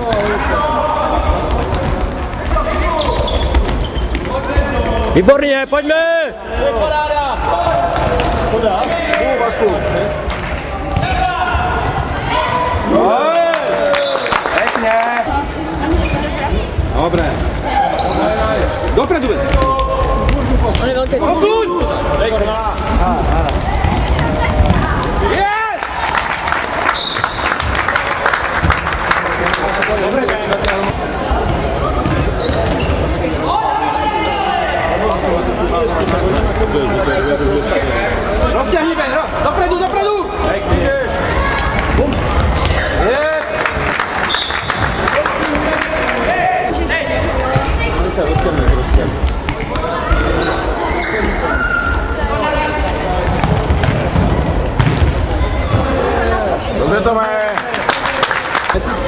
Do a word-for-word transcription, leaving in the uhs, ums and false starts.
Výborně, pojďme! Paráda! Podá? U, Vašku. Pěkně. Dobré. Dopredu ven. Odsuň! Pěkná. Rozťahni ven, dopredu, dopredu! Bum! Je! Dobře, Tome.